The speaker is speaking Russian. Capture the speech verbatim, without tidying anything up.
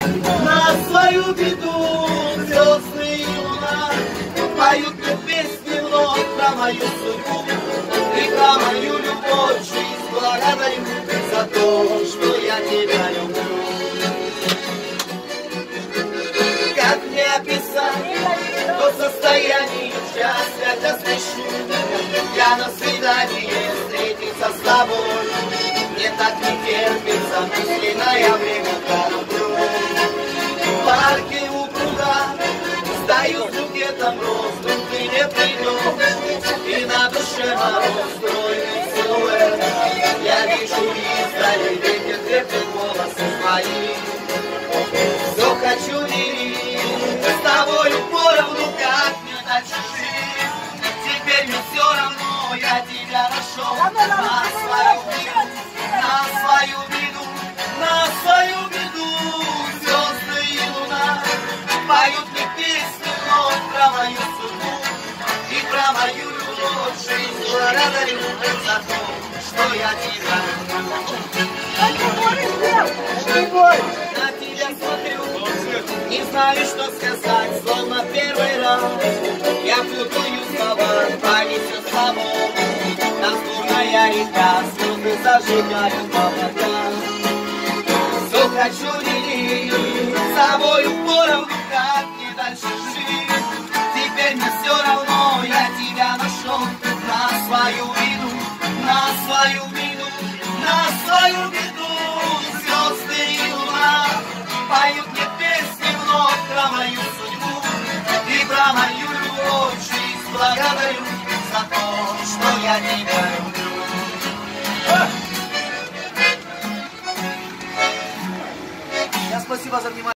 На свою беду звезды и луна поют мне песни вновь про мою судьбу и про мою любовь. Жизнь благодарю за то, что я тебя люблю. Как мне описать то состояние счастья, я спешу я на свидание встретиться с тобой. Мне так не терпится мысленное время люблю. В парке у пруда стою с букетом роз, вдруг ты не придешь, и на душе мороз, стройный силуэт. Я вижу издали, ветер крепкий голос мои. Все хочу делить с тобою поровну, как мне дальше жить. Теперь мне все равно, я тебя нашел на свою беду, на свою беду, на свою беду. Звезды и луна поют мне песни вновь про мою судьбу и про мою любовь. Жизнь благодарю за то, что я тебя люблю. На тебя смотрю, не знаю, что сказать, словно первый раз. Я путаю слова, памятью слов. Нас бурная река, слезы зажигают облака. Все хочу делить с тобою поровну, как мне дальше жить. Теперь мне все равно, я тебя нашел на свою беду, на свою беду, на свою беду. Звезды и луна поют мне песни вновь про мою судьбу и про мою любовь. Жизнь благодарю за то, что я тебя люблю. Я спасибо за внимание.